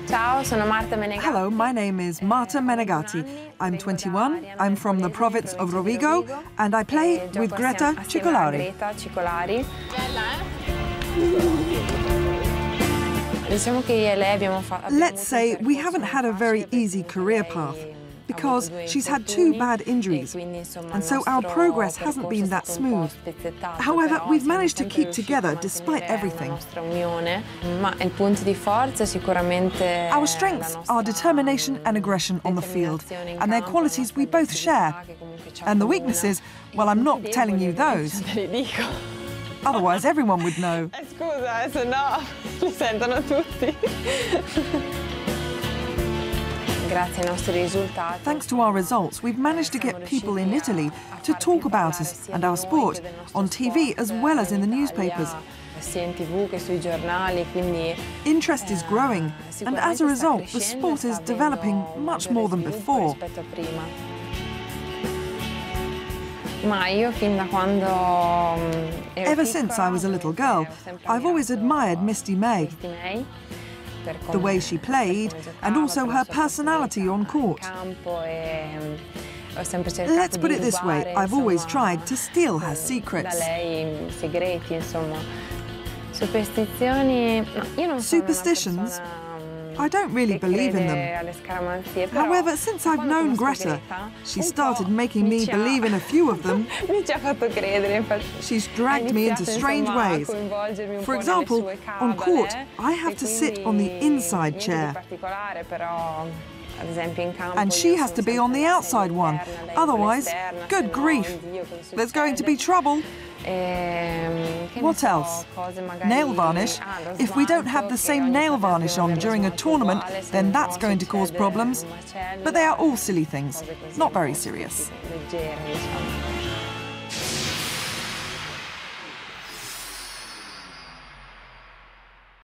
Ciao, sono Marta Menegatti. Hello, my name is Marta Menegatti. I'm 21, I'm from the province of Rovigo, and I play with Greta Cicolari. Let's say we haven't had a very easy career path, because she's had 2 bad injuries, and so our progress hasn't been that smooth. However, we've managed to keep together despite everything. Our strengths are determination and aggression on the field, and they're qualities we both share. And the weaknesses, well, I'm not telling you those. Otherwise, everyone would know. Scusa, se no li sentono tutti. Thanks to our results, we've managed to get people in Italy to talk about us and our sport, on TV as well as in the newspapers. Interest is growing, and as a result, the sport is developing much more than before. Ever since I was a little girl, I've always admired Misty May. The way she played, and also her personality on court. Let's put it this way, I've always tried to steal her secrets. Superstitions? I don't really believe in them. However, since I've known Greta, she started making me believe in a few of them. She's dragged me into strange ways. For example, on court, I have to sit on the inside chair. And she has to be on the outside one. Otherwise, good grief, there's going to be trouble. What else? Nail varnish. If we don't have the same nail varnish on during a tournament, then that's going to cause problems. But they are all silly things, not very serious.